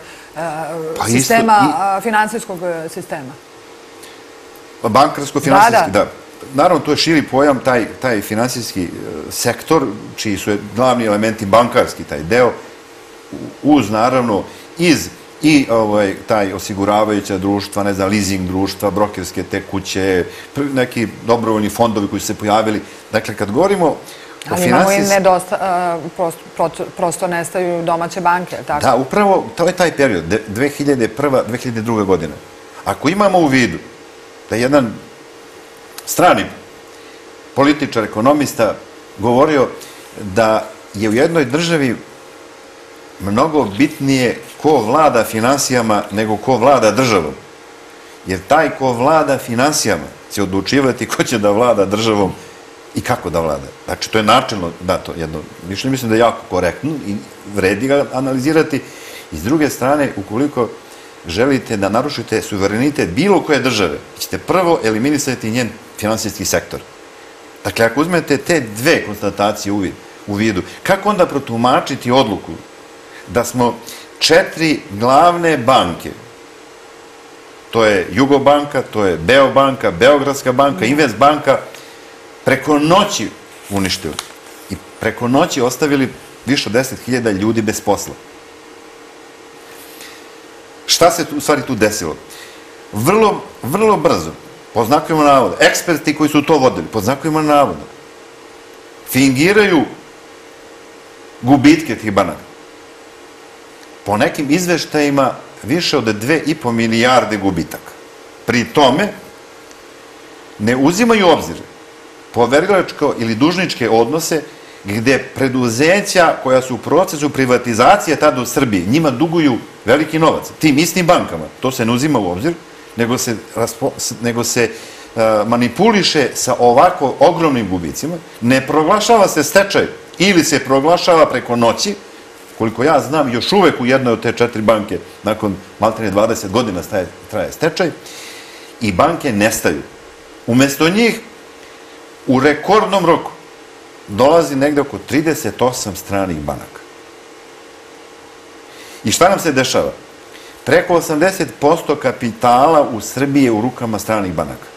sistema, finansijskog sistema? Bankarsko-finansijski, da. Naravno, to je širi pojam, taj finansijski sektor, čiji su glavni elementi bankarski, taj deo, uz, naravno, iz i taj osiguravajuća društva, ne znam, leasing društva, brokerske te kuće, neki dobrovoljni fondovi koji su se pojavili. Dakle, kad govorimo... Ali imamo i nedosta, prosto nestaju domaće banke, tako? Da, upravo, to je taj period, dve hiljade prva do dve hiljade druga. godina. Ako imamo u vidu da jedan strani političar, ekonomista govorio da je u jednoj državi mnogo bitnije ko vlada finansijama nego ko vlada državom. Jer taj ko vlada finansijama će odlučivati ko će da vlada državom i kako da vlada. Znači, to je načelno dato jedno mišljenje. Mislim da je jako korektno i vredi ga analizirati. I s druge strane, ukoliko želite da narušite suverenitet bilo koje države, ćete prvo eliminisati njen finansijski sektor. Dakle, ako uzmete te dve konstatacije u vidu, kako onda protumačiti odluku da smo četiri glavne banke, to je Jugobanka, to je Beobanka, Beogradska banka, Investbanka, preko noći uništili i preko noći ostavili više od deset hiljada ljudi bez posla. Šta se u stvari tu desilo? Vrlo, vrlo brzo, po znakovima navoda, eksperti koji su to vodili, po znakovima navoda, fingiraju gubitke tih banaka. Po nekim izveštajima više od dve i po milijarde gubitaka. Pri tome ne uzimaju obzir poverilačko ili dužničke odnose gde preduzeća koja su u procesu privatizacije tada u Srbiji, njima duguju veliki novac. Tim istim bankama, to se ne uzima u obzir, nego se manipuliše sa ovako ogromnim gubicima, ne proglašava se stečaj ili se proglašava preko noći, koliko ja znam, još uvek u jednoj od te četiri banke, nakon maltene dvadeset godina traje stečaj, i banke nestaju. Umesto njih, u rekordnom roku, dolazi negde oko trideset osam stranih banaka. I šta nam se dešava? Preko osamdeset posto kapitala u Srbiji je u rukama stranih banaka.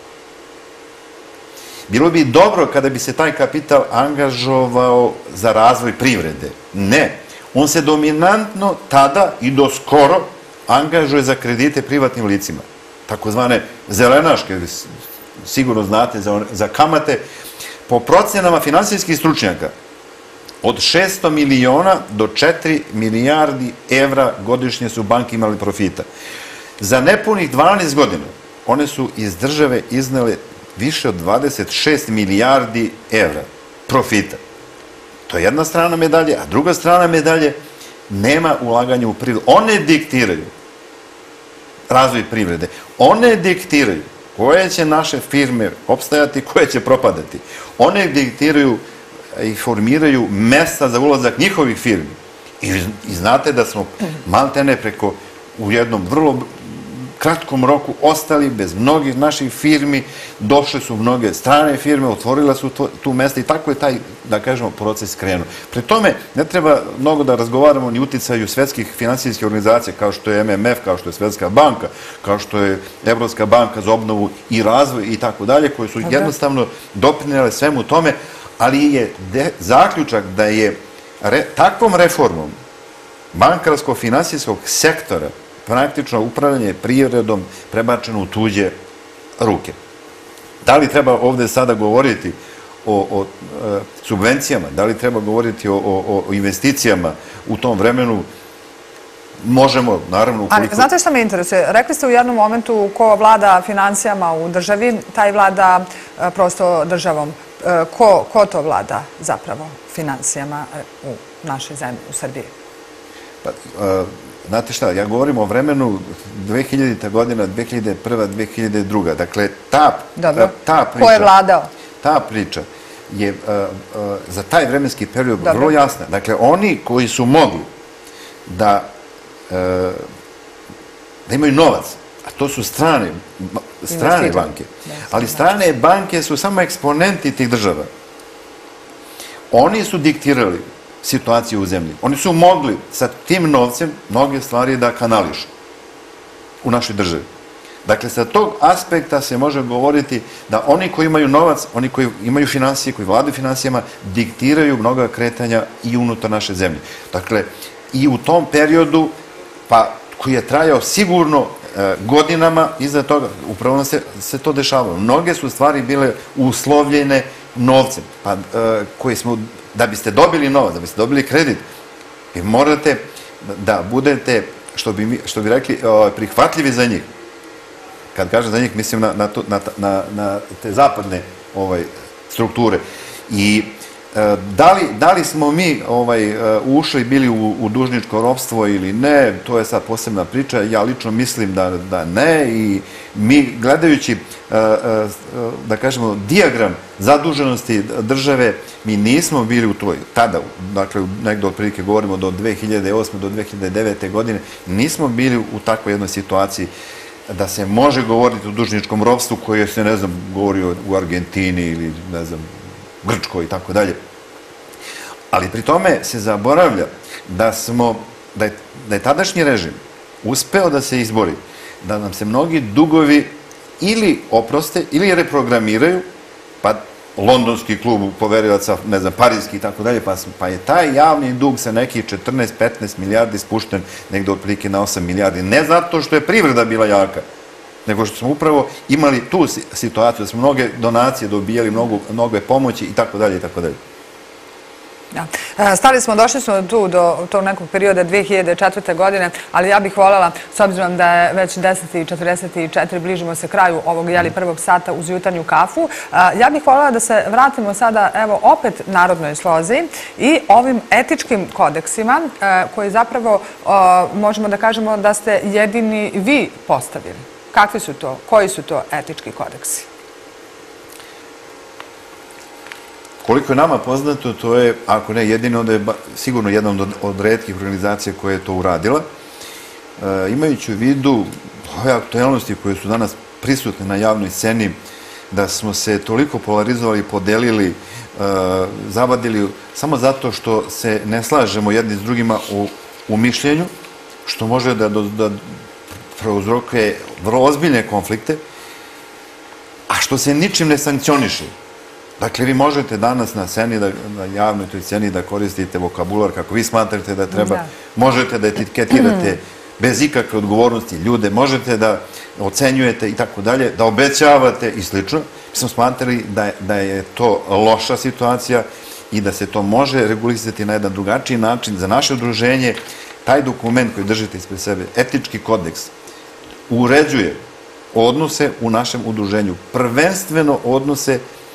Bilo bi dobro kada bi se taj kapital angažovao za razvoj privrede. Ne. On se dominantno tada i do skoro angažuje za kredite privatnim licima. Takozvane zelenaške, sigurno znate, za kamate. Po procenama finansijskih stručnjaka, od šesto miliona do četiri milijardi evra godišnje su banke imali profita. Za nepunih dvanaest godina one su iz države iznele više od dvadeset šest milijardi evra profita. To je jedna strana medalje, a druga strana medalje, nema ulaganja u privredu. One diktiraju razvoj privrede. One diktiraju koje će naše firme opstajati, koje će propadati. One diktiraju i formiraju mesta za ulazak njihovih firmi. I znate da smo maltene preko u jednom vrlo kratkom roku ostali bez mnogih naših firmi, došle su mnoge strane firme, otvorila su tu mesta i tako je taj, da kažemo, proces krenuo. Pri tome ne treba mnogo da razgovaramo ni uticaju svetskih finansijskih organizacija kao što je M M F, kao što je Svetska banka, kao što je Evropska banka za obnovu i razvoj i tako dalje, koje su jednostavno doprinele svemu tome, ali je zaključak da je takvom reformom bankarsko-finansijskog sektora praktično upravljanje privredom prebačeno u tuđe ruke. Da li treba ovde sada govoriti o subvencijama, da li treba govoriti o investicijama u tom vremenu, možemo, naravno... Ali znate što me interesuje? Rekli ste u jednom momentu ko vlada financijama u državi, taj vlada prosto državom. Ko to vlada zapravo financijama u našoj zemlji, u Srbiji? Znate šta, ja govorim o vremenu dve hiljadita godina, dve hiljade prva, dve hiljade druga. Dakle, ta priča... Ko je vladao? Ta priča je za taj vremenski period vrlo jasna. Dakle, oni koji su mogli da imaju novac, a to su strane banke, ali strane banke su samo eksponenti tih država. Oni su diktirali situaciju u zemlji. Oni su mogli sa tim novcem mnoge stvari da kanališu u našoj državi. Dakle, sa tog aspekta se može govoriti da oni koji imaju novac, oni koji imaju finansije, koji vladaju finansijama, diktiraju mnoga kretanja i unutar naše zemlje. Dakle, i u tom periodu, pa koji je trajao sigurno godinama iza toga, upravo se to dešavalo. Mnoge su stvari bile uslovljene novcem, koji smo, da biste dobili novac, da biste dobili kredit, vi morate da budete, što bi rekli, prihvatljivi za njih. Kad kažem za njih, mislim na te zapadne strukture. I da li smo mi ušli, bili u dužničko ropstvo ili ne, to je sad posebna priča. Ja lično mislim da ne i mi gledajući, da kažemo, dijagram zaduženosti države, mi nismo bili u toj, tada, dakle, negde otprilike govorimo do dve hiljade osme do dve hiljade devete godine, nismo bili u takvoj jednoj situaciji da se može govoriti o dužničkom ropstvu koje se, ne znam, govori u Argentini ili, ne znam, Grčkoj i tako dalje. Ali pri tome se zaboravlja da smo, da je tadašnji režim uspeo da se izbori, da nam se mnogi dugovi ili oproste ili reprogramiraju, pa londonski klub poverilaca, ne znam, parijski i tako dalje, pa je taj javni dug sa nekih četrnaest petnaest milijardi spušten negde otprilike na osam milijardi. Ne zato što je privreda bila jaka, nego što smo upravo imali tu situaciju, da smo mnoge donacije dobijali, mnogo pomoći i tako dalje i tako dalje. Stali smo, došli smo tu do tog nekog perioda dve hiljade četvrte. godine, ali ja bih voljela, s obzirom da je već deset i četrdeset četiri, bližimo se kraju ovog prvog sata uz jutarnju kafu, ja bih voljela da se vratimo sada, evo, opet Narodnoj slozi i ovim etičkim kodeksima koji zapravo možemo da kažemo da ste jedini vi postavili. Kakvi su to, koji su to etički kodeksi? Koliko je nama poznato, to je, ako ne jedino, onda je sigurno jedna od retkih organizacija koja je to uradila. Imajući u vidu ove aktuelnosti koje su danas prisutne na javnoj sceni, da smo se toliko polarizovali, podelili, zavadili, samo zato što se ne slažemo jedni s drugima u mišljenju, što može da prouzrokuje vrlo ozbiljne konflikte, a što se ničim ne sankcioniše. Dakle, vi možete danas na sceni, na javnoj toj sceni da koristite vokabular kako vi smatrate da treba, možete da etiketirate bez ikakve odgovornosti ljude, možete da ocenjujete i tako dalje, da obećavate i slično. Mi smo smatrali da je to loša situacija i da se to može regulisati na jedan drugačiji način. Za naše udruženje, taj dokument koji držite ispred sebe, etički kodeks, uređuje odnose u našem udruženju, prvenstveno odnose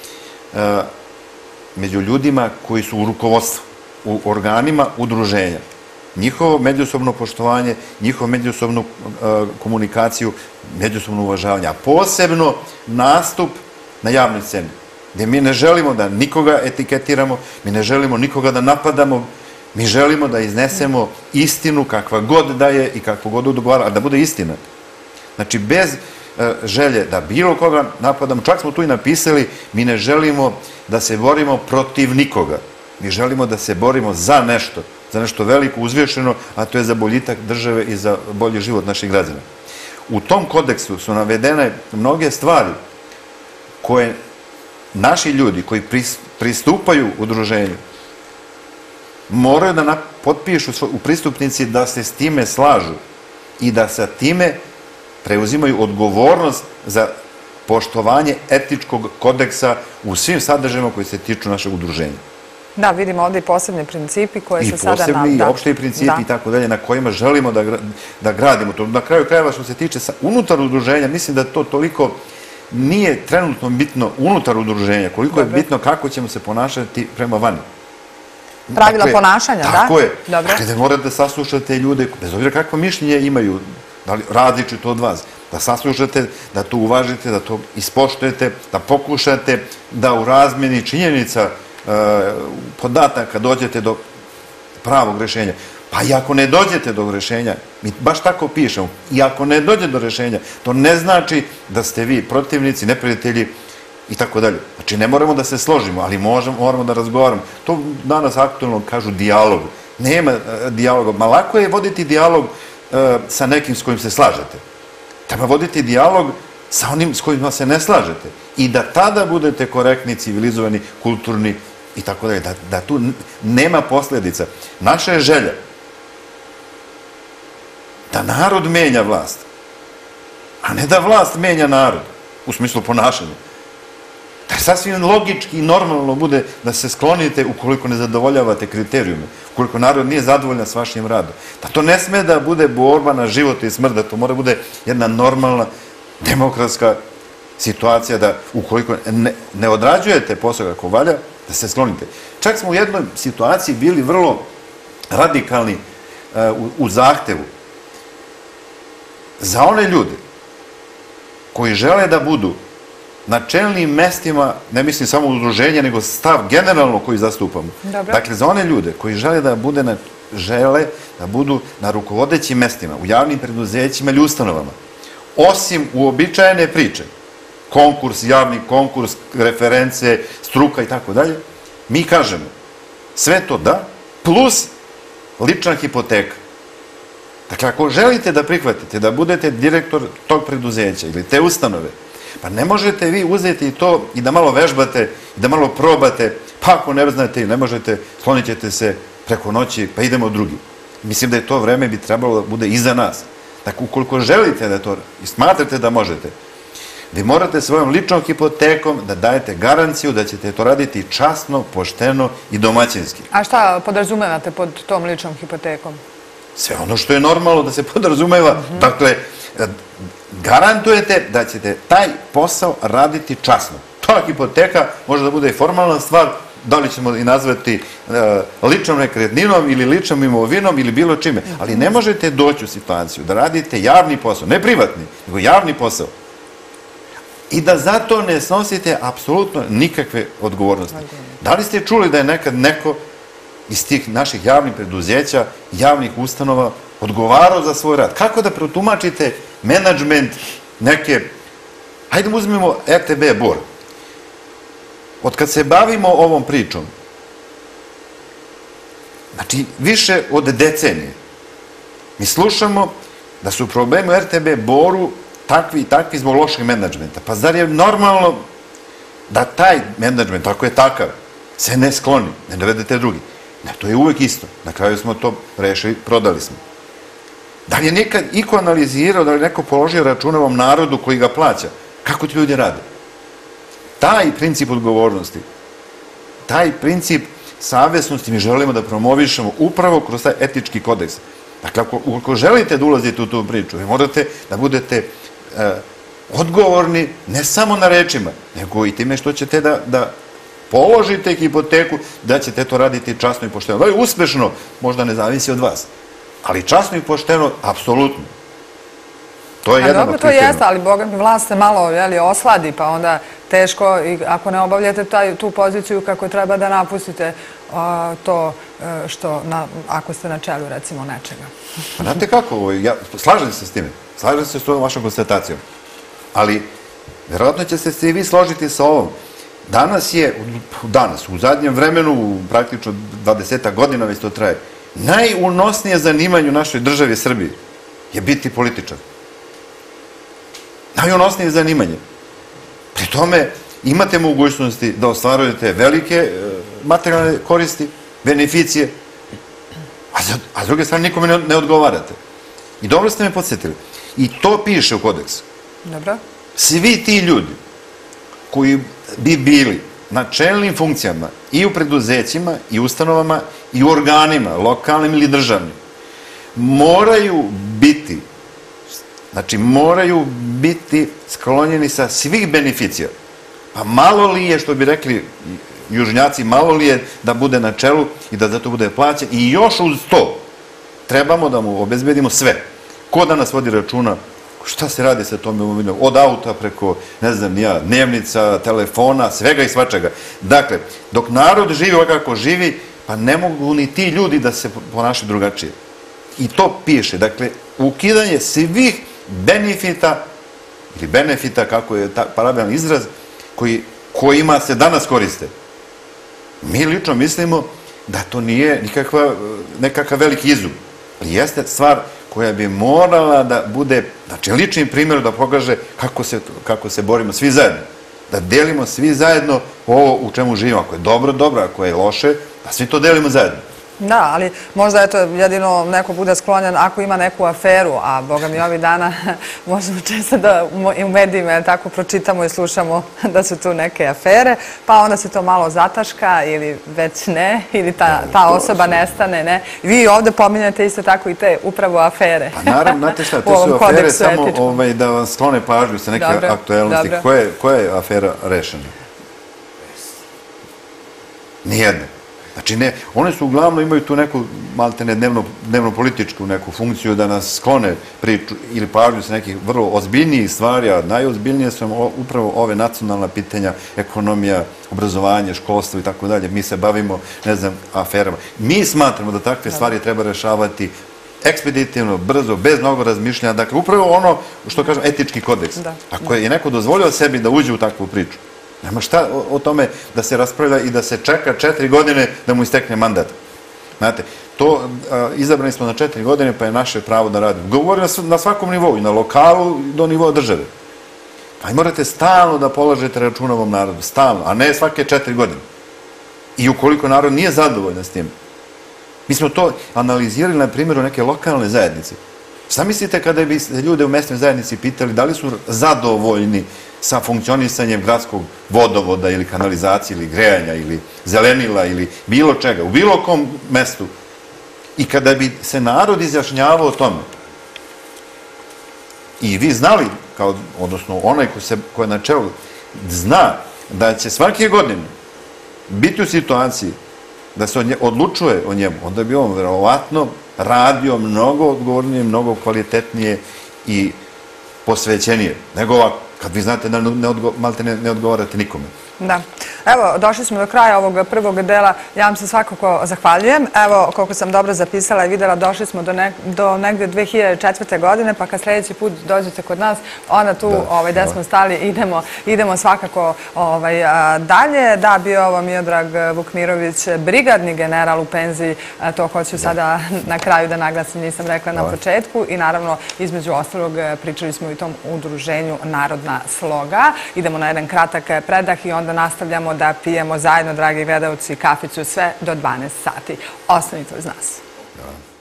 među ljudima koji su u rukovodstvu, u organima udruženja. Njihovo međusobno poštovanje, njihovu međusobnu komunikaciju, međusobno uvažavanje, a posebno nastup na javnoj sceni, gde mi ne želimo da nikoga etiketiramo, mi ne želimo nikoga da napadamo, mi želimo da iznesemo istinu kakva god da je i kakva god odgovara, a da bude istina. Znači, bez želje da bilo koga napadamo, čak smo tu i napisali, mi ne želimo da se borimo protiv nikoga. Mi želimo da se borimo za nešto, za nešto veliko, uzvišeno, a to je za boljitak države i za bolji život naših građana. U tom kodeksu su navedene mnoge stvari koje naši ljudi koji pristupaju udruženju moraju da potpišu u pristupnici da se s time slažu i da sa time preuzimaju odgovornost za poštovanje etičkog kodeksa u svim sadržajima koji se tiču našeg udruženja. Da, vidimo ovdje i posebni principi koje se sada nam... I posebni i opšti principi i tako dalje na kojima želimo da gradimo to. Na kraju krajeva što se tiče unutar udruženja, mislim da to toliko nije trenutno bitno unutar udruženja, koliko je bitno kako ćemo se ponašati prema vani. Pravila ponašanja, da? Tako je. Dakle, da morate da saslušate ljude, bez obzira kakvo mišljenje imaju, različito od vas, da saslušate, da to uvažite, da to ispoštujete, da pokušate da u razmjeni činjenica podataka dođete do pravog rešenja. Pa i ako ne dođete do rešenja, mi baš tako pišemo, i ako ne dođe do rešenja, to ne znači da ste vi protivnici, neprijatelji i tako dalje. Znači, ne moramo da se složimo, ali moramo da razgovaramo. To danas aktualno kažu dijalog. Nema dijaloga. Ma lako je voditi dijalog sa nekim s kojim se slažete. Treba voditi dijalog sa onim s kojima se ne slažete. I da tada budete korektni, civilizovani, kulturni i tako dalje. Da tu nema posljedica. Naša je želja da narod menja vlast, a ne da vlast menja narod, u smislu ponašanja. Da sasvim logički i normalno bude da se sklonite ukoliko ne zadovoljavate kriterijume, ukoliko narod nije zadovoljan s vašim radom. Da to ne sme da bude borba na život i smrt, da to mora bude jedna normalna, demokratska situacija, da ukoliko ne odrađujete posao kako valja, da se sklonite. Čak smo u jednoj situaciji bili vrlo radikalni u zahtevu za one ljude koji žele da budu na čelnim mestima, ne mislim samo udruženja, nego stav generalno koji zastupamo. Dakle, za one ljude koji žele da budu na rukovodećim mestima, u javnim preduzećima ili ustanovama, osim uobičajene priče, konkurs, javni konkurs, reference, struka i tako dalje, mi kažemo sve to da, plus lična hipoteka. Dakle, ako želite da prihvatite da budete direktor tog preduzeća ili te ustanove, pa ne možete vi uzeti to i da malo vežbate i da malo probate, pa ako ne znate i ne možete, sklonit ćete se preko noći, pa idemo drugi. Mislim da je to vreme bi trebalo da bude iza nas. Dakle, ukoliko želite da to i smatrate da možete, vi morate svojom ličnom hipotekom da dajete garanciju da ćete to raditi časno, pošteno i domaćinski. A šta podrazumevate pod tom ličnom hipotekom? Sve ono što je normalno da se podrazumeva. Dakle, garantujete da ćete taj posao raditi časno. Ta hipoteka može da bude i formalna stvar, da li ćemo i nazvati ličnom nekretninom ili ličnom imovinom ili bilo čime. Ali ne možete doći u situaciju da radite javni posao, ne privatni, nego javni posao. I da zato ne snosite apsolutno nikakve odgovornosti. Da li ste čuli da je nekad neko iz tih naših javnih preduzeća, javnih ustanova, odgovarao za svoj rad? Kako da protumačite menadžment neke... Hajde da uzmemo er te be Bor. Od kad se bavimo ovom pričom, znači više od decenije, mi slušamo da su problemi u er te be Boru takvi i takvi zbog lošeg menadžmenta. Pa zar je normalno da taj menadžment, ako je takav, se ne skloni, ne dovedete drugi? Ne, to je uvek isto. Na kraju smo to rešili, prodali smo. Da li je nekad iko analizirao, da li je neko položio račun ovom narodu koji ga plaća? Kako ti ljudi rade? Taj princip odgovornosti, taj princip savesnosti mi želimo da promovišemo upravo kroz taj etički kodeks. Dakle, ako želite da ulazite u tu priču, vi morate da budete odgovorni ne samo na rečima, nego i time što ćete da položite hipoteku, da ćete to raditi časno i pošteno. Da je uspešno, možda ne zavisi od vas, ali časno i pošteno, apsolutno. To je jedan od kriterijuma. To jeste, ali Boga mi vlast se malo osladi, pa onda teško, ako ne obavljate tu poziciju kako treba da napustite to što, ako ste na čelu, recimo, nečega? Pa znate kako, slažem se s time, slažem se s tom vašom konstatacijom, ali verovatno će se i vi složiti sa ovom. Danas je, danas, u zadnjem vremenu, praktično dvadesetak godina već to traje, najunosnije zanimanje u našoj državi Srbiji je biti političar. Najunosnije zanimanje. Pri tome imate mogućnosti da ostvarujete velike materijalne koristi, beneficije, a s druge strane nikome ne odgovarate. I dobro ste me podsjetili. I to piše u kodeksu. Dobro. Svi ti ljudi koji bi bili na čelnim funkcijama i u preduzećima, i ustanovama, i u organima, lokalnim ili državnim, moraju biti, znači moraju biti sklonjeni sa svih beneficija. Pa malo li je, što bi rekli južnjaci, malo li je da bude na čelu i da za to bude plaćen, i još uz to trebamo da mu obezbedimo sve. Ko danas vodi računa šta se radi sa tom imovinom? Od auta preko, ne znam, nija, dnevnica, telefona, svega i svačega. Dakle, dok narod živi ovako kako živi, pa ne mogu ni ti ljudi da se ponašaju drugačije. I to piše. Dakle, ukidanje svih benefita, ili benefita, kako je parabilan izraz, kojima se danas koriste. Mi lično mislimo da to nije nekakav veliki izum. Jeste stvar koja bi morala da bude, znači, ličnim primjerom da pokaže kako se borimo svi zajedno. Da delimo svi zajedno ovo u čemu živimo. Ako je dobro, dobro, ako je loše, da svi to delimo zajedno. Da, ali možda eto jedino neko bude sklonjen ako ima neku aferu, a boga mi ovih dana možemo često da u medijima tako pročitamo i slušamo da su tu neke afere, pa onda se to malo zataška ili već ne, ili ta osoba nestane, ne. Vi ovde pominjate isto tako i te upravo afere. Pa naravno, znate šta, to su afere samo da vam sklone pažnju sa neke aktuelnosti. Koja je afera rešena? Nijedna. Znači, ne, one su uglavnom imaju tu neku, maltene, dnevno-političku neku funkciju da nas sklone priču ili pažnju sa nekih vrlo ozbiljnijih stvari, a najozbiljnije su upravo ove nacionalna pitanja, ekonomija, obrazovanje, školstvo i tako dalje. Mi se bavimo, ne znam, aferama. Mi smatramo da takve stvari treba rešavati ekspeditivno, brzo, bez mnogo razmišljanja. Dakle, upravo ono što kažem, etički kodeks. Ako je neko dozvolio sebi da uđe u takvu priču, nema šta o tome da se raspravlja i da se čeka četiri godine da mu istekne mandat. Znate, to izabrani smo na četiri godine, pa je naše pravo da radimo. Govorim na svakom nivou, i na lokalu do nivoa države. Pa i morate stalno da polažete računa ovom narodu, stalno, a ne svake četiri godine. I ukoliko narod nije zadovoljan s tim. Mi smo to analizirali na primjeru neke lokalne zajednice. Šta mislite kada bi ljude u mesnoj zajednici pitali da li su zadovoljni sa funkcionisanjem gradskog vodovoda ili kanalizacije ili grejanja ili zelenila ili bilo čega, u bilo kom mestu, i kada bi se narod izjašnjavao o tome i vi znali, odnosno onaj ko je na čelu, zna da će svake godine biti u situaciji da se odlučuje o njemu, onda bi on verovatno radio mnogo odgovornije, mnogo kvalitetnije i posvećenije, nego ovako, kad vi znate da ne odgovarate nikome. Da. Evo, došli smo do kraja ovog prvog dela. Ja vam se svakako zahvaljujem. Evo, koliko sam dobro zapisala i videla, došli smo do negde dve hiljade četvrte. godine, pa kad sljedeći put dođete kod nas, onda tu gde smo stali idemo svakako dalje. Da, bio ovo Miodrag Vukmirović, brigadni general u penziji, to hoću sada na kraju da naglasim, nisam rekla na početku, i naravno, između ostalog, pričali smo i o tom udruženju Narodna sloga. Idemo na jedan kratak predah i onda nastavljamo da pijemo zajedno, dragi gledalci, kaficu sve do dvanaest sati. Ostanite uz nas.